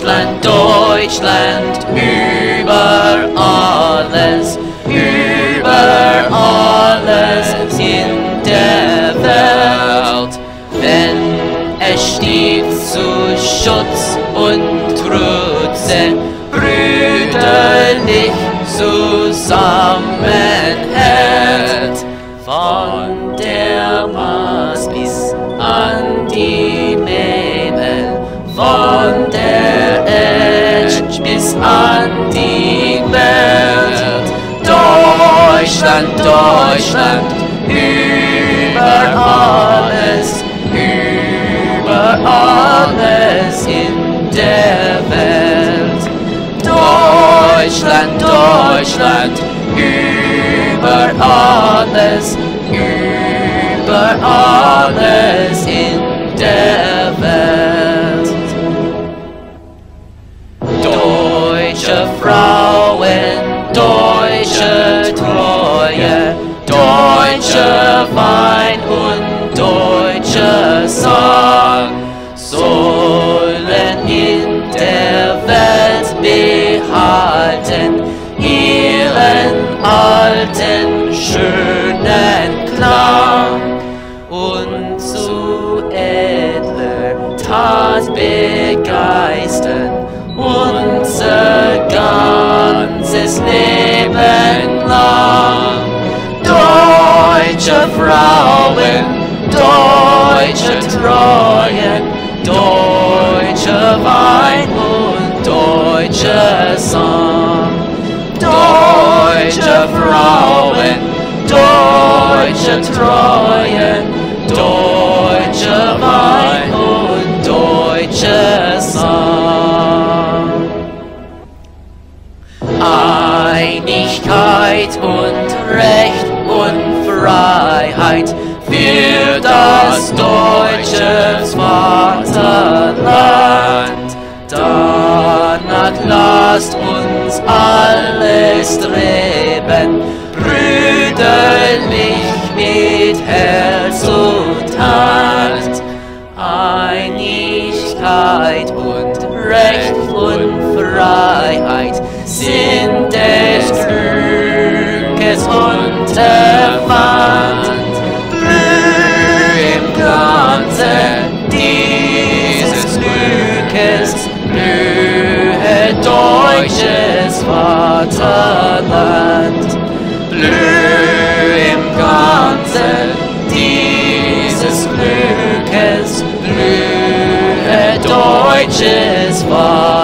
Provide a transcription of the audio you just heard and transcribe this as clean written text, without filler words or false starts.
Deutschland, Deutschland, über alles in der Welt. Wenn es steht zu Schutz und Trutze, brüderlich zusammenhält. Von der Mars bis an die Memel, von der Edge bis an die Welt. Deutschland, Deutschland, über alles in der Welt. Deutschland, Deutschland, über alles in der Welt. Deutsche Frauen, deutsche Treue, deutscher Wein und deutscher Song sollen in der Welt behalten ihren alten schönen Klang und zu edler Tat begeistern unser ganzes Leben lang. Deutsche Frauen, deutsche Treue, deutscher Wein und deutscher Song. Deutsche Frauen, deutsche Treue, deutscher Wein und deutscher Song. Einigkeit und Recht und Freiheit für das deutsche Vaterland. Danach lasst uns alle streben, brüderlich mit Herz und Hand. Einigkeit und Recht und Freiheit sind des Glückes Unterpfand. Blüh im Glanze dieses Glückes, blühe deutsches Vaterland. Blüh im Glanze dieses Glückes, blühe deutsches Vaterland.